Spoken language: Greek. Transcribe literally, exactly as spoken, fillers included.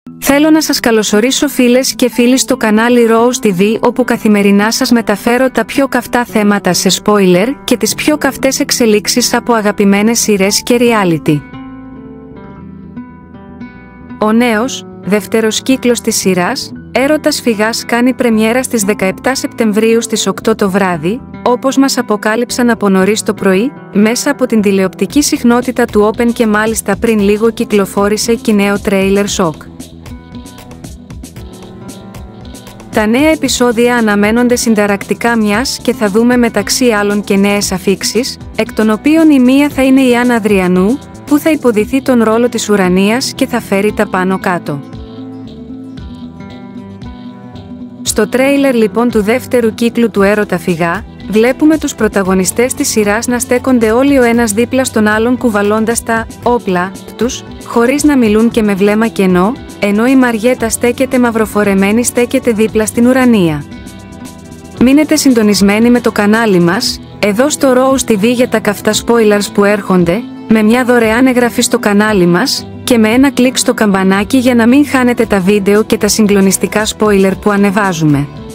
Θέλω να σας καλωσορίσω φίλες και φίλοι στο κανάλι Rose τι βι, όπου καθημερινά σας μεταφέρω τα πιο καυτά θέματα σε spoiler και τις πιο καυτές εξελίξεις από αγαπημένες σειρές και reality. Ο νέος, δεύτερος κύκλος της σειράς, Έρωτας Φυγάς κάνει πρεμιέρα στις δεκαεπτά Σεπτεμβρίου στις οκτώ το βράδυ, όπως μας αποκάλυψαν από νωρίς το πρωί, μέσα από την τηλεοπτική συχνότητα του Open και μάλιστα πριν λίγο κυκλοφόρησε και νέο τρέιλερ σοκ. Τα νέα επεισόδια αναμένονται συνταρακτικά μιας και θα δούμε μεταξύ άλλων και νέες αφίξεις, εκ των οποίων η μία θα είναι η Άννα Ανδριανού, που θα υποδηθεί τον ρόλο της Ουρανίας και θα φέρει τα πάνω κάτω. Στο τρέιλερ λοιπόν του δεύτερου κύκλου του Έρωτα Φυγά, βλέπουμε τους πρωταγωνιστές της σειράς να στέκονται όλοι ο ένας δίπλα στον άλλον κουβαλώντας τα όπλα τους, χωρίς να μιλούν και με βλέμμα κενό, ενώ η Μαριέτα στέκεται μαυροφορεμένη στέκεται δίπλα στην Ουρανία. Μείνετε συντονισμένοι με το κανάλι μας, εδώ στο Rose τι βι για τα καυτά spoilers που έρχονται, με μια δωρεάν εγγραφή στο κανάλι μας, και με ένα κλικ στο καμπανάκι για να μην χάνετε τα βίντεο και τα συγκλονιστικά spoiler που ανεβάζουμε.